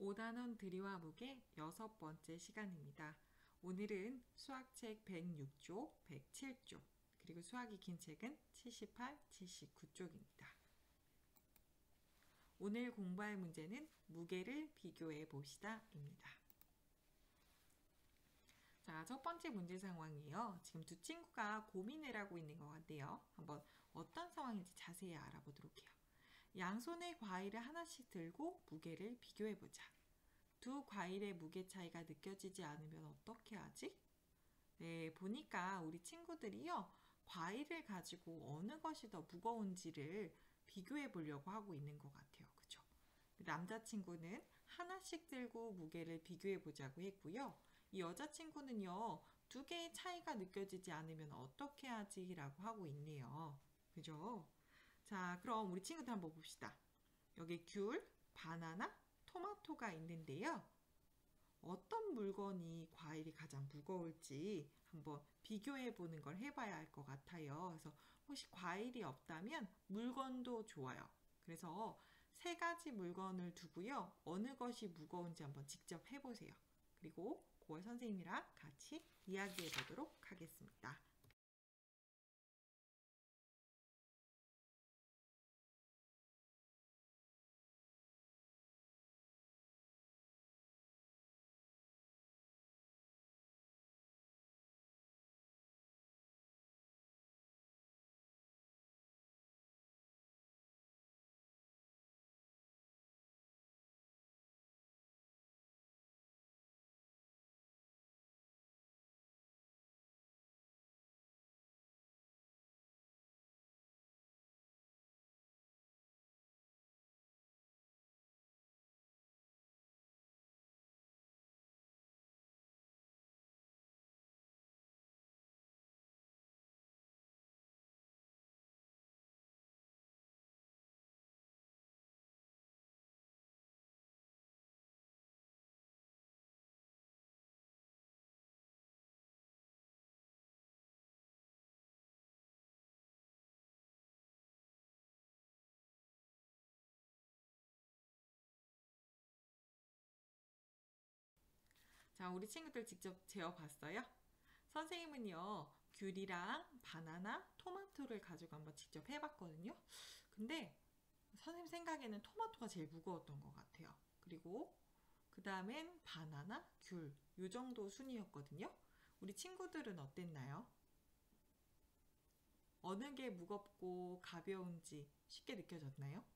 5단원 들이와 무게 6번째 시간입니다. 오늘은 수학책 106쪽, 107쪽, 그리고 수학이 긴 책은 78, 79쪽입니다. 오늘 공부할 문제는 무게를 비교해 봅시다 입니다. 자, 첫 번째 문제 상황이에요. 지금 두 친구가 고민을 하고 있는 것 같아요. 한번 어떤 상황인지 자세히 알아보도록 해요. 양손에 과일을 하나씩 들고 무게를 비교해 보자. 두 과일의 무게 차이가 느껴지지 않으면 어떻게 하지? 네, 보니까 우리 친구들이요, 과일을 가지고 어느 것이 더 무거운지를 비교해 보려고 하고 있는 것 같아요. 그죠? 남자친구는 하나씩 들고 무게를 비교해 보자고 했고요. 이 여자친구는요, 두 개의 차이가 느껴지지 않으면 어떻게 하지? 라고 하고 있네요. 그죠? 자, 그럼 우리 친구들 한번 봅시다. 여기 귤, 바나나, 토마토가 있는데요. 어떤 물건이 과일이 가장 무거울지 한번 비교해 보는 걸 해봐야 할 것 같아요. 그래서 혹시 과일이 없다면 물건도 좋아요. 그래서 세 가지 물건을 두고요. 어느 것이 무거운지 한번 직접 해보세요. 그리고 그걸 선생님이랑 같이 이야기해 보도록 하겠습니다. 자, 우리 친구들 직접 재어봤어요? 선생님은요, 귤이랑 바나나, 토마토를 가지고 한번 직접 해봤거든요. 근데 선생님 생각에는 토마토가 제일 무거웠던 것 같아요. 그리고 그 다음엔 바나나, 귤, 요 정도 순이었거든요. 우리 친구들은 어땠나요? 어느 게 무겁고 가벼운지 쉽게 느껴졌나요?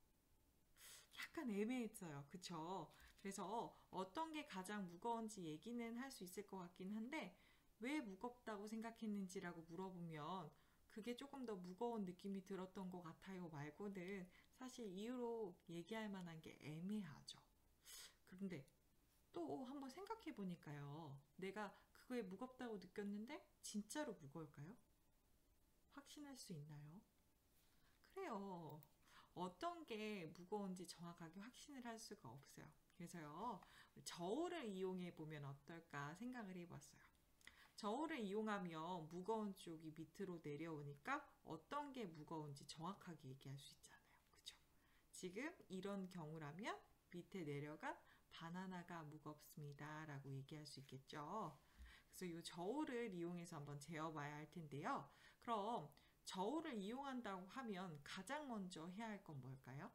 약간 애매했어요. 그쵸? 그래서 어떤 게 가장 무거운지 얘기는 할 수 있을 것 같긴 한데 왜 무겁다고 생각했는지라고 물어보면 그게 조금 더 무거운 느낌이 들었던 것 같아요 말고는 사실 이유로 얘기할 만한 게 애매하죠. 그런데 또 한번 생각해 보니까요. 내가 그거에 무겁다고 느꼈는데 진짜로 무거울까요? 확신할 수 있나요? 그래요. 어떤 게 무거운지 정확하게 확신을 할 수가 없어요. 그래서요, 저울을 이용해 보면 어떨까 생각을 해봤어요. 저울을 이용하면 무거운 쪽이 밑으로 내려오니까 어떤 게 무거운지 정확하게 얘기할 수 있잖아요. 그죠? 지금 이런 경우라면 밑에 내려간 바나나가 무겁습니다. 라고 얘기할 수 있겠죠. 그래서 이 저울을 이용해서 한번 재어봐야 할 텐데요. 그럼 저울을 이용한다고 하면 가장 먼저 해야 할 건 뭘까요?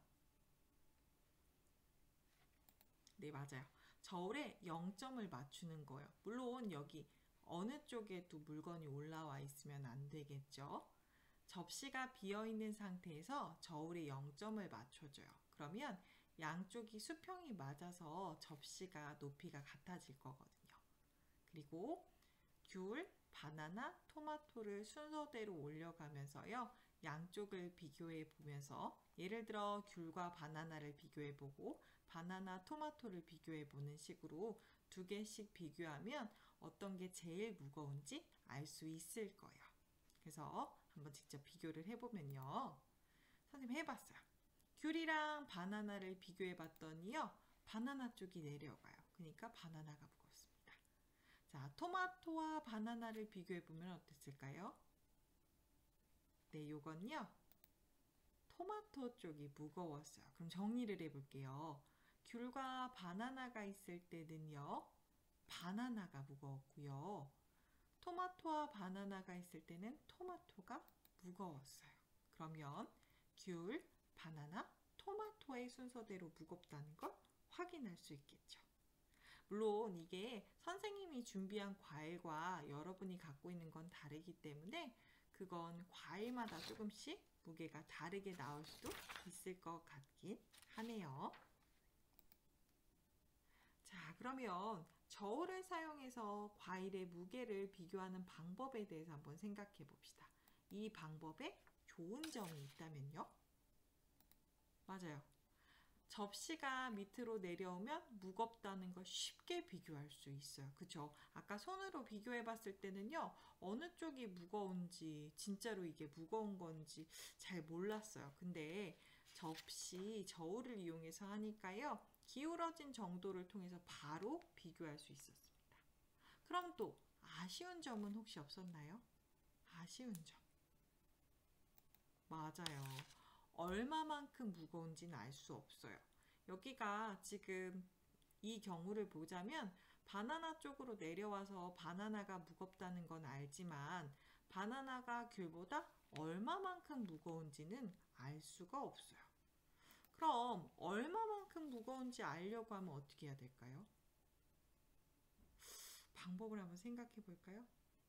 네, 맞아요. 저울에 0점을 맞추는 거예요. 물론 여기 어느 쪽에도 물건이 올라와 있으면 안 되겠죠. 접시가 비어있는 상태에서 저울에 0점을 맞춰줘요. 그러면 양쪽이 수평이 맞아서 접시가 높이가 같아질 거거든요. 그리고 귤, 바나나, 토마토를 순서대로 올려가면서요. 양쪽을 비교해 보면서 예를 들어 귤과 바나나를 비교해 보고 바나나, 토마토를 비교해 보는 식으로 두 개씩 비교하면 어떤 게 제일 무거운지 알 수 있을 거예요. 그래서 한번 직접 비교를 해보면요. 선생님 해봤어요. 귤이랑 바나나를 비교해 봤더니요. 바나나 쪽이 내려가요. 그러니까 바나나가 무겁습니다. 자, 토마토와 바나나를 비교해 보면 어땠을까요? 네, 요건요. 토마토 쪽이 무거웠어요. 그럼 정리를 해볼게요. 귤과 바나나가 있을 때는요, 바나나가 무거웠고요. 토마토와 바나나가 있을 때는 토마토가 무거웠어요. 그러면 귤, 바나나, 토마토의 순서대로 무겁다는 걸 확인할 수 있겠죠. 물론 이게 선생님이 준비한 과일과 여러분이 갖고 있는 건 다르기 때문에 그건 과일마다 조금씩 무게가 다르게 나올 수도 있을 것 같긴 하네요. 자, 그러면 저울을 사용해서 과일의 무게를 비교하는 방법에 대해서 한번 생각해 봅시다. 이 방법에 좋은 점이 있다면요? 맞아요. 접시가 밑으로 내려오면 무겁다는 걸 쉽게 비교할 수 있어요. 그쵸? 아까 손으로 비교해 봤을 때는요, 어느 쪽이 무거운지, 진짜로 이게 무거운 건지 잘 몰랐어요. 근데 저울을 이용해서 하니까요, 기울어진 정도를 통해서 바로 비교할 수 있었습니다. 그럼 또 아쉬운 점은 혹시 없었나요? 아쉬운 점. 맞아요. 얼마만큼 무거운지는 알 수 없어요. 여기가 지금 이 경우를 보자면 바나나 쪽으로 내려와서 바나나가 무겁다는 건 알지만 바나나가 귤보다 얼마만큼 무거운지는 알 수가 없어요. 그럼 얼마만큼 무거운지 알려고 하면 어떻게 해야 될까요? 방법을 한번 생각해 볼까요?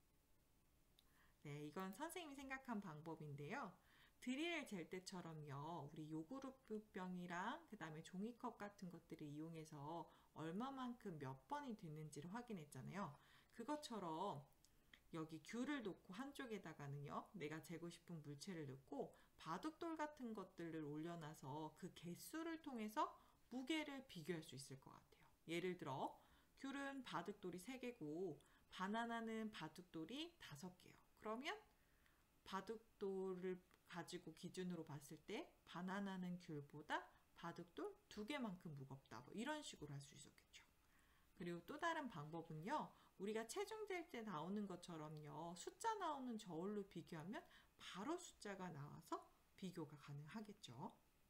네, 이건 선생님이 생각한 방법인데요. 드릴을 잴 때처럼요. 우리 요구르트병이랑 그 다음에 종이컵 같은 것들을 이용해서 얼마만큼 몇 번이 됐는지를 확인했잖아요. 그것처럼 여기 귤을 놓고 한쪽에다가는요. 내가 재고 싶은 물체를 넣고 바둑돌 같은 것들을 올려놔서 그 개수를 통해서 무게를 비교할 수 있을 것 같아요. 예를 들어 귤은 바둑돌이 3개고 바나나는 바둑돌이 5개요. 그러면 바둑돌을 가지고 기준으로 봤을 때 바나나는 귤보다 바둑돌 2개만큼 무겁다. 뭐 이런 식으로 할 수 있었겠죠. 그리고 또 다른 방법은요. 우리가 체중 잴 때 나오는 것처럼요. 숫자 나오는 저울로 비교하면 바로 숫자가 나와서 비교가 가능하겠죠.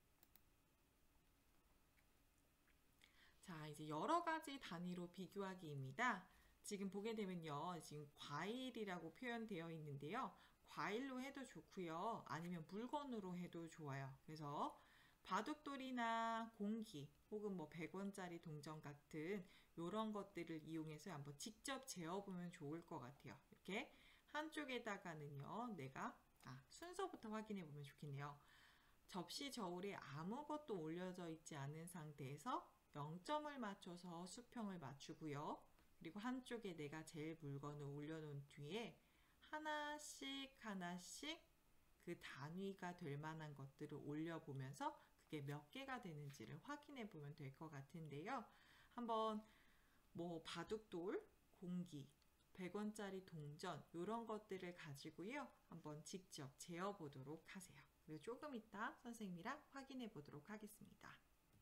자, 이제 여러 가지 단위로 비교하기입니다. 지금 보게 되면요. 지금 과일이라고 표현되어 있는데요. 과일로 해도 좋고요. 아니면 물건으로 해도 좋아요. 그래서 바둑돌이나 공기 혹은 뭐 100원짜리 동전 같은 이런 것들을 이용해서 한번 직접 재어보면 좋을 것 같아요. 이렇게 한쪽에다가는요. 내가 순서부터 확인해 보면 좋겠네요. 접시 저울에 아무것도 올려져 있지 않은 상태에서 0점을 맞춰서 수평을 맞추고요. 그리고 한쪽에 내가 제일 물건을 올려놓은 뒤에 하나씩 하나씩 그 단위가 될 만한 것들을 올려보면서 그게 몇 개가 되는지를 확인해 보면 될 것 같은데요. 한번 뭐 바둑돌, 공기, 100원짜리 동전 이런 것들을 가지고요. 한번 직접 재어보도록 하세요. 그리고 조금 이따 선생님이랑 확인해 보도록 하겠습니다.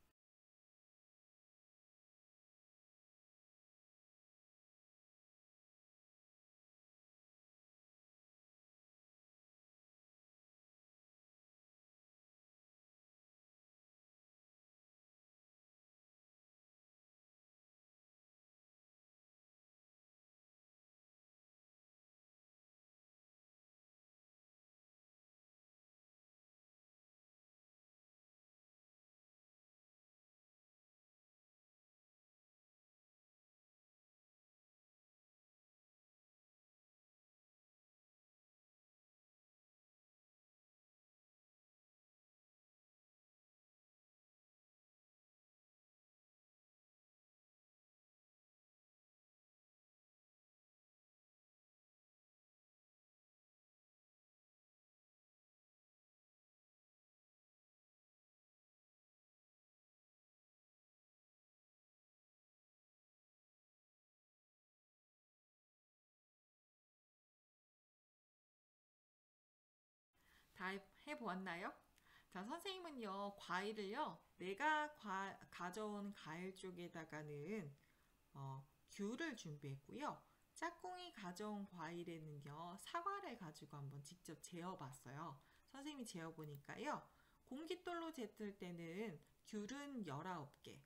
다 해보았나요? 자, 선생님은요, 과일을요, 내가 가져온 과일 쪽에다가는 귤을 준비했고요. 짝꿍이 가져온 과일에는요, 사과를 가지고 한번 직접 재어봤어요. 선생님이 재어보니까요, 공깃돌로 쟀을 때는 귤은 19개,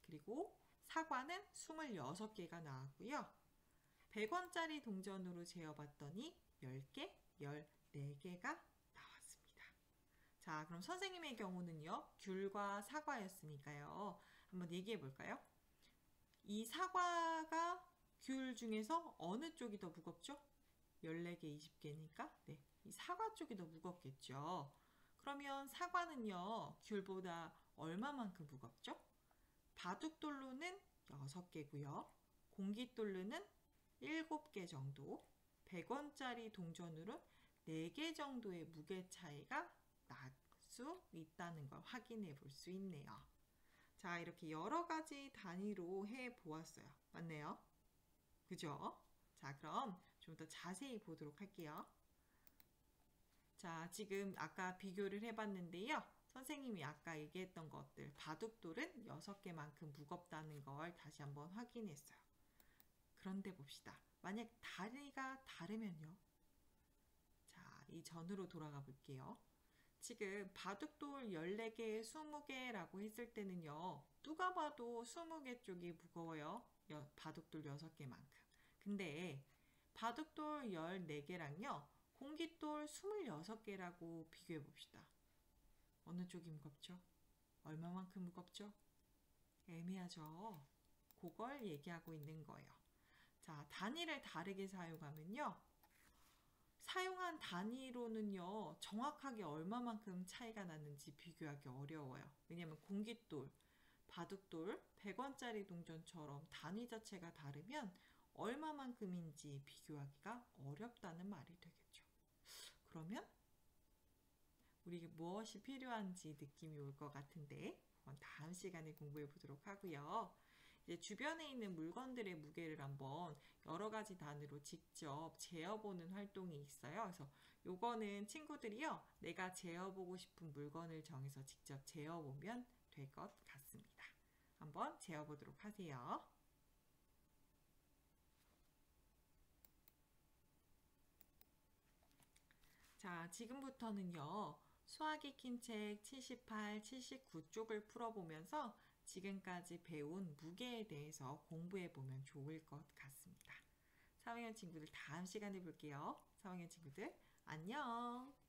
그리고 사과는 26개가 나왔고요. 100원짜리 동전으로 재어봤더니 10개, 14개가 나왔습니다. 자, 그럼 선생님의 경우는요, 귤과 사과였으니까요. 한번 얘기해 볼까요? 이 사과가 귤 중에서 어느 쪽이 더 무겁죠? 14개, 20개니까 네, 이 사과 쪽이 더 무겁겠죠. 그러면 사과는요, 귤보다 얼마만큼 무겁죠? 바둑돌로는 6개고요. 공깃돌로는 7개 정도, 100원짜리 동전으로 4개 정도의 무게 차이가 날 수 있다는 걸 확인해 볼 수 있네요. 자, 이렇게 여러 가지 단위로 해 보았어요. 맞네요? 그죠? 자, 그럼 좀 더 자세히 보도록 할게요. 자, 지금 아까 비교를 해봤는데요. 선생님이 아까 얘기했던 것들, 바둑돌은 6개만큼 무겁다는 걸 다시 한번 확인했어요. 그런데 봅시다. 만약 다리가 다르면요. 자, 이 전으로 돌아가 볼게요. 지금 바둑돌 14개, 20개라고 했을 때는요. 누가 봐도 20개 쪽이 무거워요. 바둑돌 6개만큼. 근데 바둑돌 14개랑요. 공깃돌 26개라고 비교해 봅시다. 어느 쪽이 무겁죠? 얼마만큼 무겁죠? 애매하죠? 그걸 얘기하고 있는 거예요. 자, 단위를 다르게 사용하면요. 사용한 단위로는요, 정확하게 얼마만큼 차이가 나는지 비교하기 어려워요. 왜냐하면 공깃돌, 바둑돌, 100원짜리 동전처럼 단위 자체가 다르면 얼마만큼인지 비교하기가 어렵다는 말이 되겠죠. 그러면 우리에게 무엇이 필요한지 느낌이 올 것 같은데 다음 시간에 공부해 보도록 하고요. 이제 주변에 있는 물건들의 무게를 한번 여러 가지 단위로 직접 재어보는 활동이 있어요. 그래서 요거는 친구들이요, 내가 재어보고 싶은 물건을 정해서 직접 재어보면 될 것 같습니다. 한번 재어보도록 하세요. 자, 지금부터는요, 수학 익힌 책 78, 79쪽을 풀어보면서 지금까지 배운 무게에 대해서 공부해보면 좋을 것 같습니다. 3학년 친구들 다음 시간에 볼게요. 3학년 친구들 안녕!